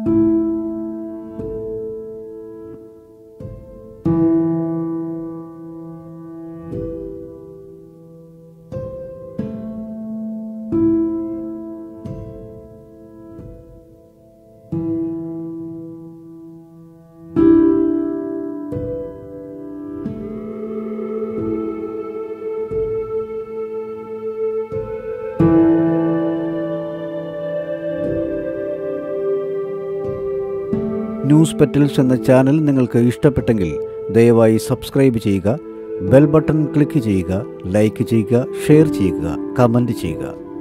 News petals എന്ന channel നിങ്ങൾക്ക് ഇഷ്ടപ്പെട്ടെങ്കിൽ ദയവായി സബ്സ്ക്രൈബ് ചെയ്യുക, ബെൽ ബട്ടൺ ക്ലിക്ക് ചെയ്യുക, ലൈക്ക് ചെയ്യുക, ഷെയർ ചെയ്യുക, കമൻറ്റ് ചെയ്യുക.